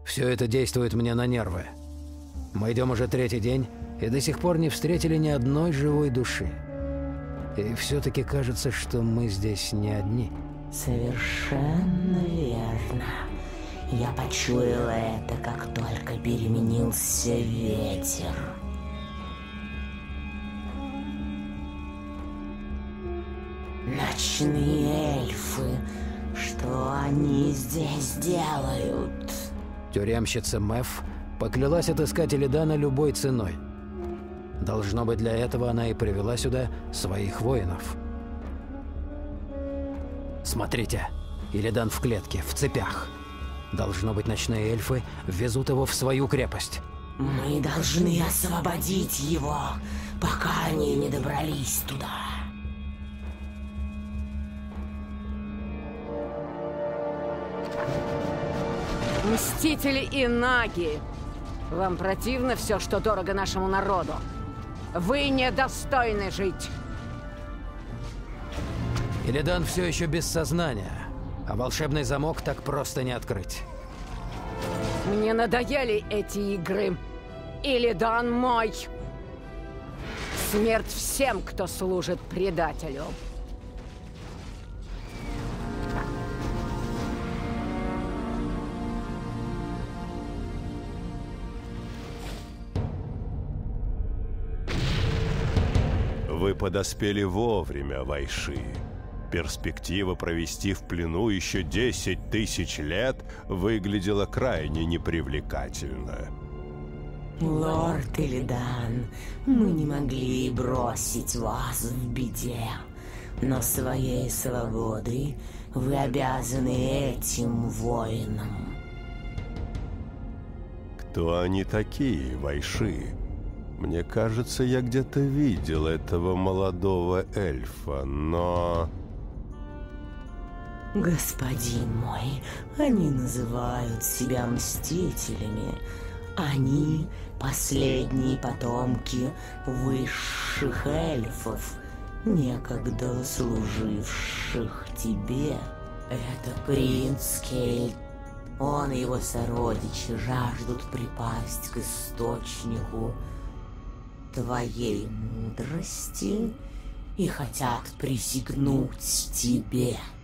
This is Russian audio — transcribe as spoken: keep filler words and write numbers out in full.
Все это действует мне на нервы. Мы идем уже третий день и до сих пор не встретили ни одной живой души. И все-таки кажется, что мы здесь не одни. Совершенно верно. Я почуяла это, как только переменился ветер. Ночные эльфы, что они здесь делают? Тюремщица Мэв поклялась отыскать Илидана любой ценой. Должно быть, для этого она и привела сюда своих воинов. Смотрите, Илидан в клетке, в цепях. Должно быть, ночные эльфы везут его в свою крепость. Мы должны освободить его, пока они не добрались туда. Мстители и наги! Вам противно все, что дорого нашему народу? Вы недостойны жить! Илидан все еще без сознания, а волшебный замок так просто не открыть. Мне надоели эти игры. Илидан мой! Смерть всем, кто служит предателю! Вы подоспели вовремя, Вайши. Перспектива провести в плену еще десять тысяч лет выглядела крайне непривлекательно. Лорд Илидан, мы не могли бросить вас в беде, но своей свободой вы обязаны этим воинам. Кто они такие, Вайши? Мне кажется, я где-то видел этого молодого эльфа, но... Господин мой, они называют себя мстителями. Они последние потомки высших эльфов, некогда служивших тебе. Это принц Кейт. Он и его сородичи жаждут припасть к источнику твоей мудрости и хотят присягнуть тебе.